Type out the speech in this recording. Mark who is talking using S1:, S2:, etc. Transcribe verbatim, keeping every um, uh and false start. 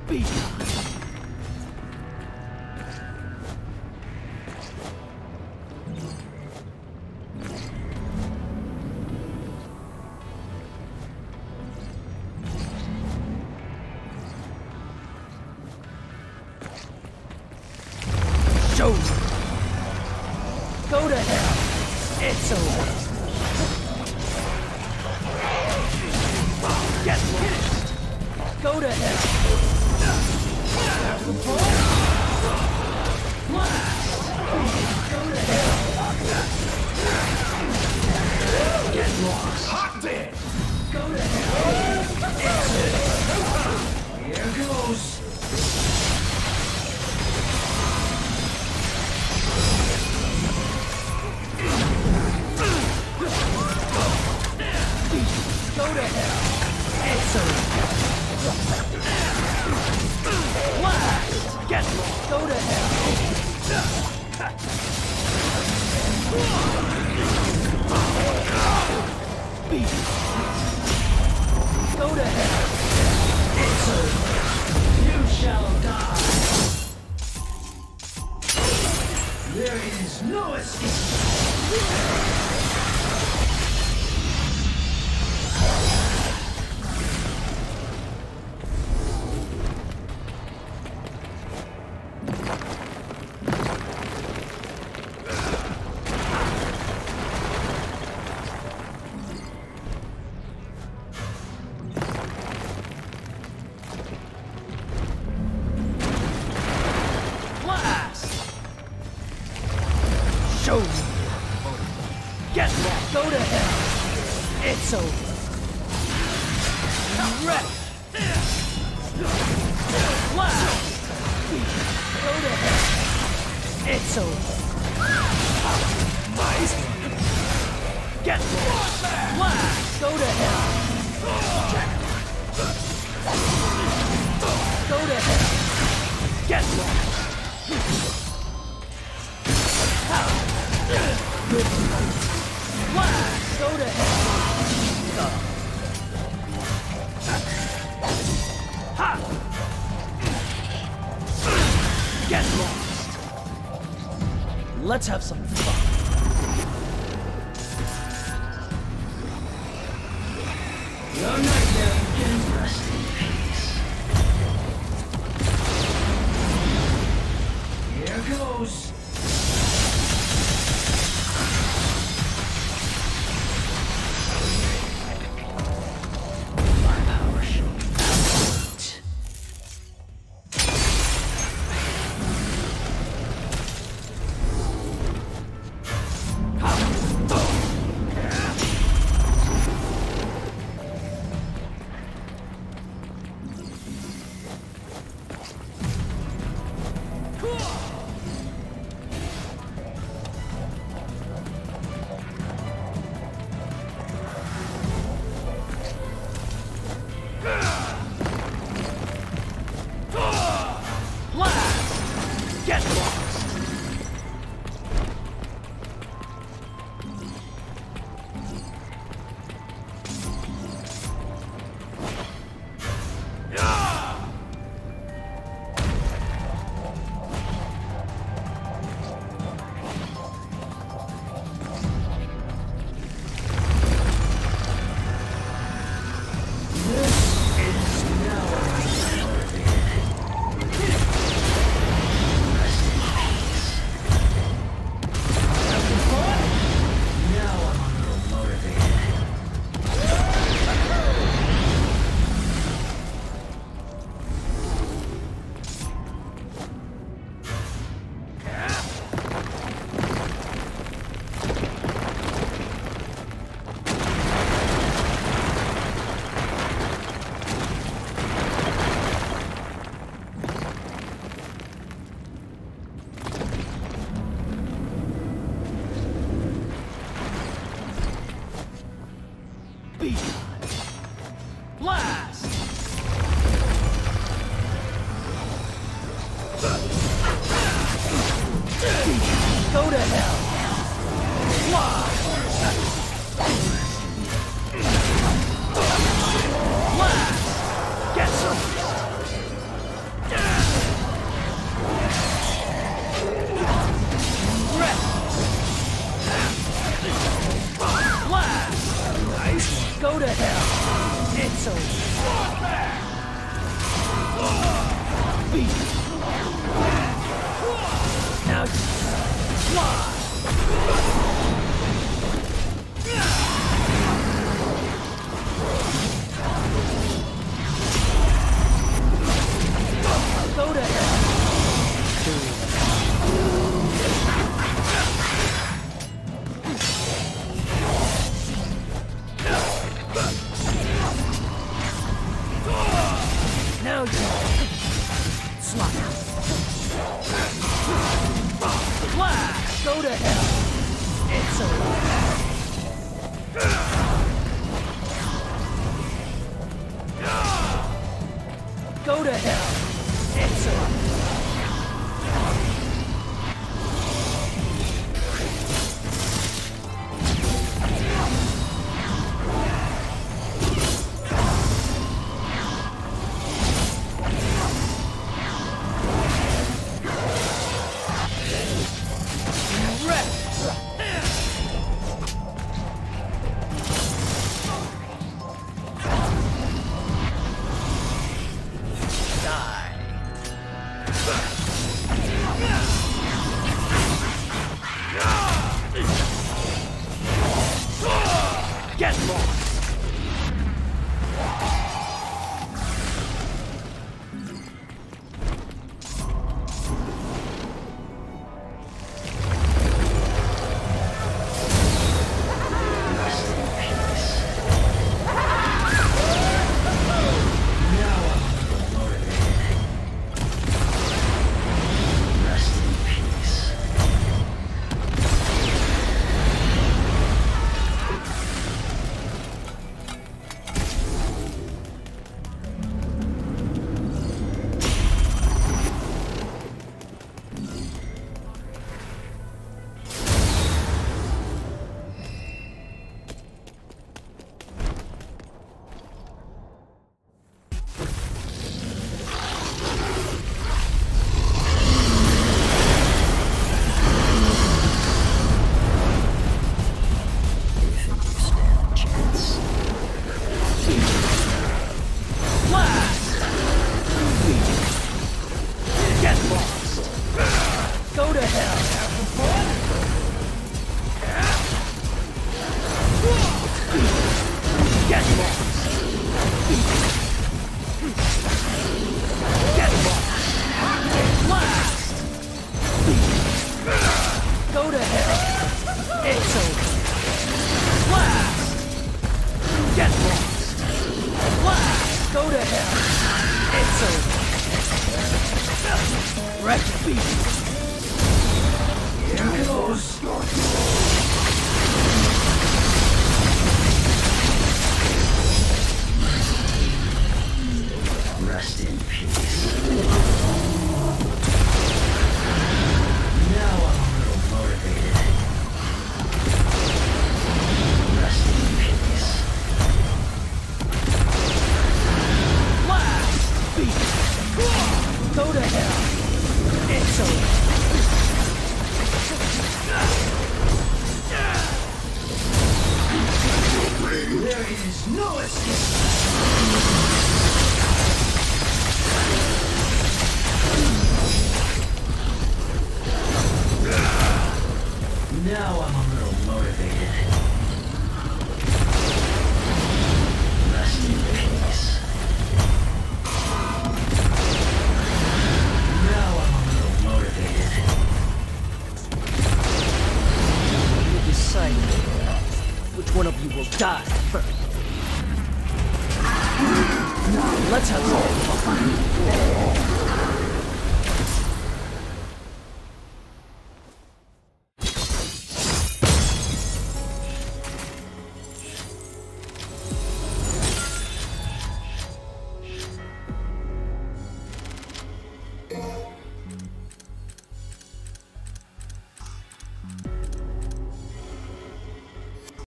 S1: Be Show me. Go to hell. It's over. Get lost. Go to hell. Have the ball. Go to hell. Get lost. Hot there. Go to hell. Here goes. Go to hell. It's over. Blast. Get lost. Go to hell. Beat. Go to hell. It's over. You shall die. There is no escape. Show me. Get lost. Go to hell. It's over. Wreck. Blast. Go to hell. It's over. Nice. Get lost. Blast. Go to hell. Go to hell. Get lost. Blast! Go to hell! Ha! Get lost! Let's have some fun. Your nightmare can rest in peace. Here goes. Get lost! Beat! Blast! Go to hell! Fly! Blast! Get some! over. Beat. Now you fly. Go to hell. Now you slide. Flash. Go to hell. It's over. Go to hell. It's over. Get lost! Go to hell! Get lost! Get lost! Blast! Go to hell! It's over! Blast! Get lost! Blast! Go to hell! It's over! Wreck beat!
S2: Rest in peace. Now I'm a little motivated. Rest in peace.
S1: Blast! Beat! Go to hell! It's over!
S2: There is no escape. Now I'm a little motivated. Rest in peace. Now I'm a little motivated.
S1: You decide which one of you will die first. Let's have some fun.